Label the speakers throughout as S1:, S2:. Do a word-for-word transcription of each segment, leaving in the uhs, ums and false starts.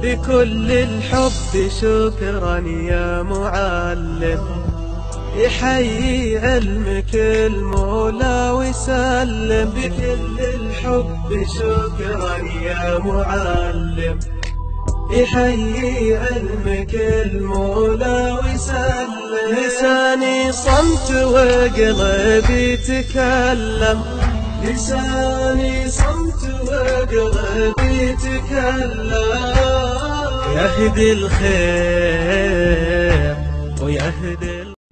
S1: بكل الحب شكرا يا معلم، يحيي علمك المولى ويسلم. بكل الحب شكرا يا معلم، يحيي علمك المولى ويسلم. لساني صمت وقلبي تكلم، لساني صمت وقلبي تكلم. يهدي الخير ويهدي ال...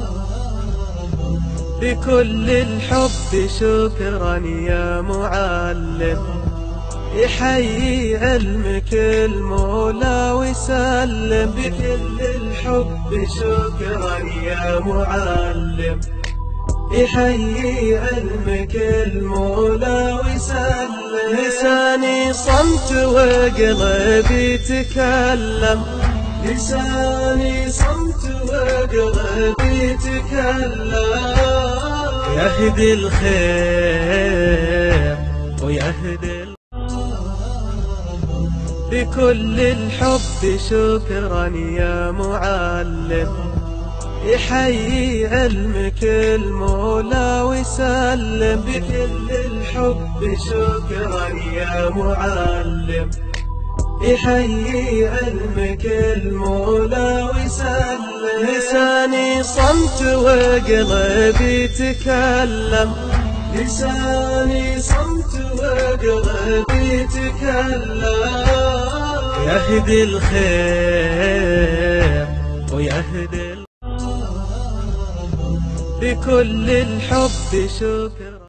S1: بكل الحب شكرا يا معلم، يحيي علمك المولى ويسلم. بكل الحب شكرا يا معلم، يحيي علمك المولى ويسلم. لساني صمت وقلبي تكلم، لساني صمت وقلبي تكلم. يهدي الخير ويهدي ال... بكل الحب شكرا يا معلم، يحيي علمك المولى ويسلم. بكل الحب شكرا يا معلم، يحيي علمك المولى ويسلم. لساني صمت وقلبي تكلم، لساني صمت وقلبي تكلم. يهدي الخير ويهدي ال... بكل الحب شكرا.